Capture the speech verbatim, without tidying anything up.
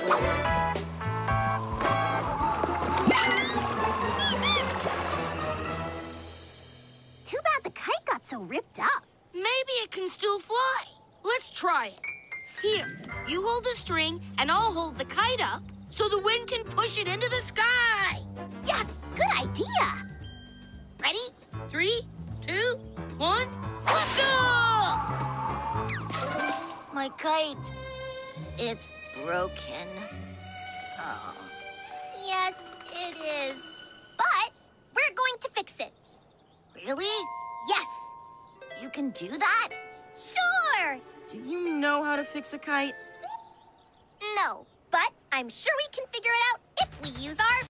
Too bad the kite got so ripped up. Maybe it can still fly. Let's try it. Here, you hold the string, and I'll hold the kite up so the wind can push it into the sky. Yes, good idea. Ready? Three, two, one, lift off! My kite. It's broken. Oh. Yes, it is. But we're going to fix it. Really? Yes. You can do that? Sure. Do you know how to fix a kite? No, but I'm sure we can figure it out if we use our